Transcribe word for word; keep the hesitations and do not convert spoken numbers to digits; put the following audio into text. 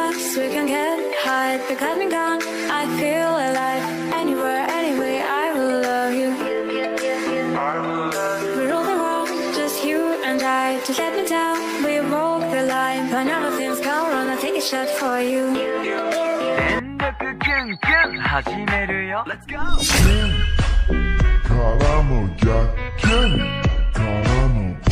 us, we can get high. Because me gone, I feel alive. Anywhere, anyway, I will love you. We rule the world, just you and I. Just let me down, we walk the line. But now things go wrong, I take a shot for you. 全力キュンキュン始めるよ Let's go! キュンからの逆キュンからの